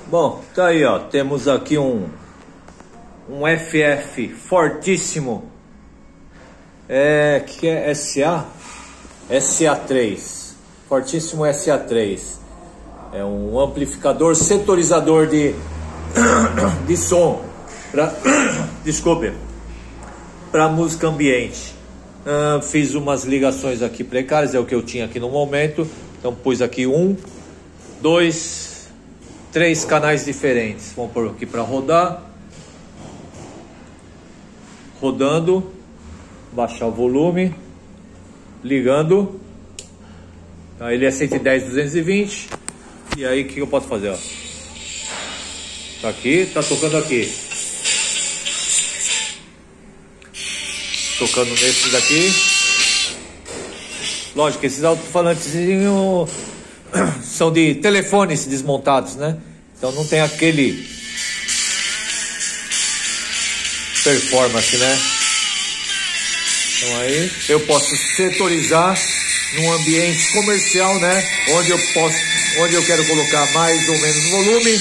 Bom, tá aí, ó. Temos aqui um FF fortíssimo. Que é SA? SA3. Fortíssimo SA3. É um amplificador setorizador de som. Desculpe. Para música ambiente. Fiz umas ligações aqui precárias, é o que eu tinha aqui no momento. Então pus aqui 1, 2, 3 canais diferentes. Vamos pôr aqui para rodar. Rodando. Baixar o volume. Ligando. Tá, ele é 110, 220. E aí o que eu posso fazer? Ó? Tá aqui, tá tocando aqui. Tocando nesses daqui. Lógico, esses alto-falantes são de telefones desmontados, né? Então não tem aquele performance, né? Então aí eu posso setorizar num ambiente comercial, né? Onde eu quero colocar mais ou menos volume.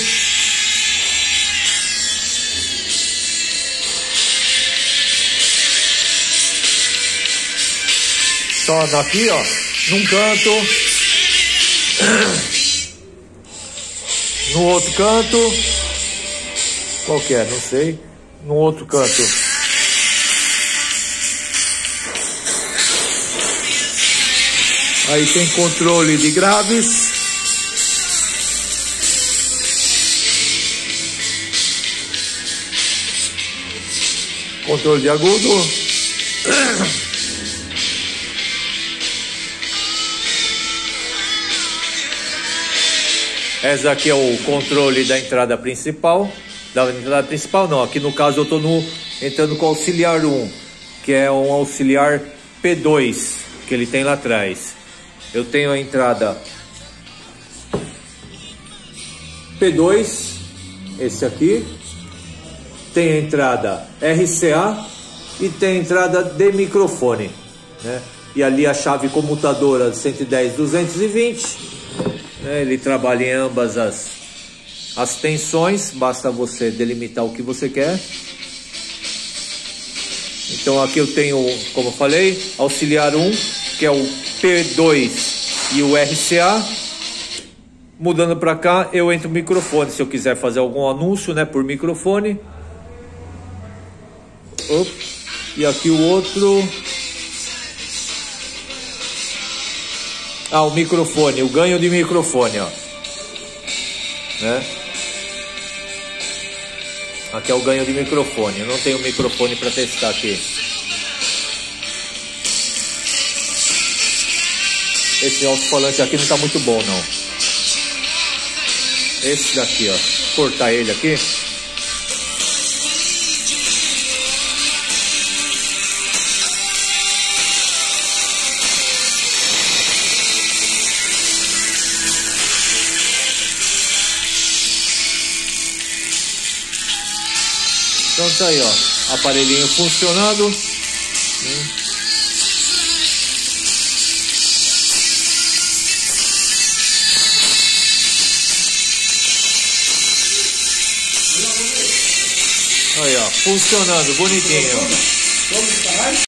Só aqui, ó, num canto, no outro canto, qual que é? Não sei, no outro canto. Aí tem controle de graves. Controle de agudo. Essa aqui é o controle da entrada principal. Da entrada principal não, aqui no caso eu estou entrando com o auxiliar 1, que é um auxiliar P2, que ele tem lá atrás. Eu tenho a entrada P2, esse aqui. Tem a entrada RCA e tem a entrada de microfone, né? E ali a chave comutadora 110, 220. Ele trabalha em ambas as tensões, basta você delimitar o que você quer. Então aqui eu tenho, como eu falei, auxiliar 1, que é o P2 e o RCA. Mudando para cá, eu entro no microfone, se eu quiser fazer algum anúncio, né, por microfone. E aqui o outro... o microfone, o ganho de microfone, ó. Né? Aqui é o ganho de microfone. Eu não tenho microfone para testar aqui. Esse alto-falante aqui não tá muito bom, não. Esse daqui, ó. Cortar ele aqui. Então tá aí, ó, aparelhinho funcionando. Aí, ó, funcionando, bonitinho.